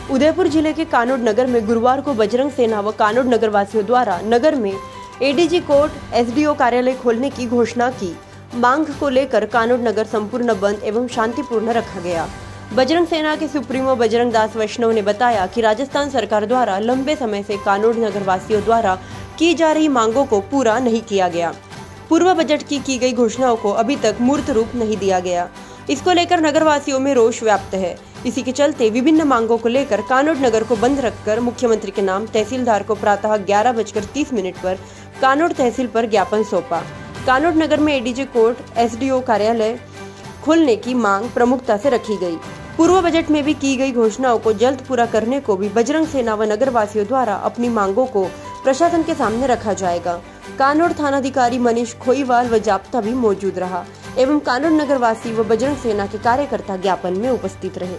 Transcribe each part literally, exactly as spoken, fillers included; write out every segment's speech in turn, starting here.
उदयपुर जिले के कानोड नगर में गुरुवार को बजरंग सेना व कानोड नगर वासियों द्वारा नगर में एडीजी कोर्ट, एसडीओ कार्यालय खोलने की घोषणा की मांग को लेकर कानोड नगर संपूर्ण बंद एवं शांतिपूर्ण रखा गया। बजरंग सेना के सुप्रीमो बजरंग दास वैष्णव ने बताया कि राजस्थान सरकार द्वारा लंबे समय से कानोड नगर वासियों द्वारा की जा रही मांगों को पूरा नहीं किया गया। पूर्व बजट की की गई घोषणाओं को अभी तक मूर्त रूप नहीं दिया गया। इसको लेकर नगरवासियों में रोष व्याप्त है। इसी के चलते विभिन्न मांगों को लेकर कानोड नगर को बंद रखकर मुख्यमंत्री के नाम तहसीलदार को प्रातः ग्यारह बजकर तीस मिनट पर कानोड तहसील पर ज्ञापन सौंपा। कानोड नगर में एडीजी कोर्ट, एसडीओ कार्यालय खोलने की मांग प्रमुखता से रखी गई। पूर्व बजट में भी की गई घोषणाओं को जल्द पूरा करने को भी बजरंग सेना व नगरवासियों द्वारा अपनी मांगों को प्रशासन के सामने रखा जाएगा। कानोड थानाधिकारी मनीष खोईवाल व जाप्ता भी मौजूद रहा एवं कानोड नगरवासी व बजरंग सेना के कार्यकर्ता ज्ञापन में उपस्थित रहे।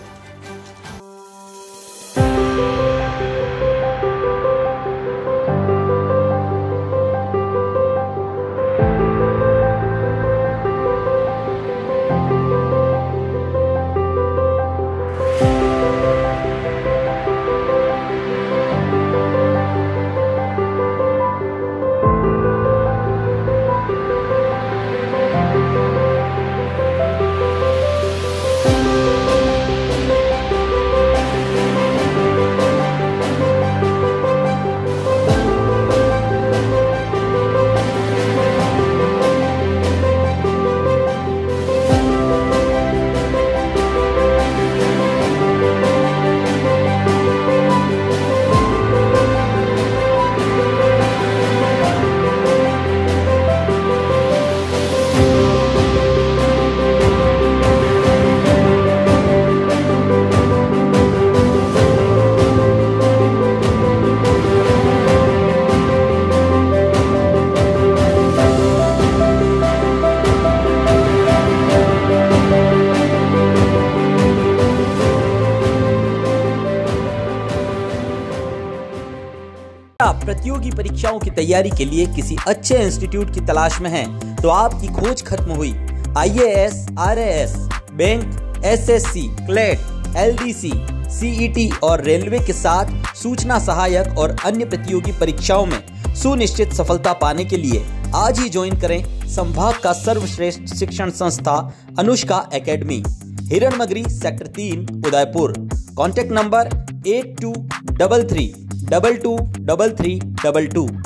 आप प्रतियोगी परीक्षाओं की तैयारी के लिए किसी अच्छे इंस्टीट्यूट की तलाश में हैं, तो आपकी खोज खत्म हुई। IAS, RAS, bank, SSC, CLAT, LDC, CET और रेलवे के साथ सूचना सहायक और अन्य प्रतियोगी परीक्षाओं में सुनिश्चित सफलता पाने के लिए आज ही ज्वाइन करें संभाग का सर्वश्रेष्ठ शिक्षण संस्था अनुष्का एकेडमी, हिरणमगरी सेक्टर तीन, Udaipur. Contact number eight two double three double two double three double to.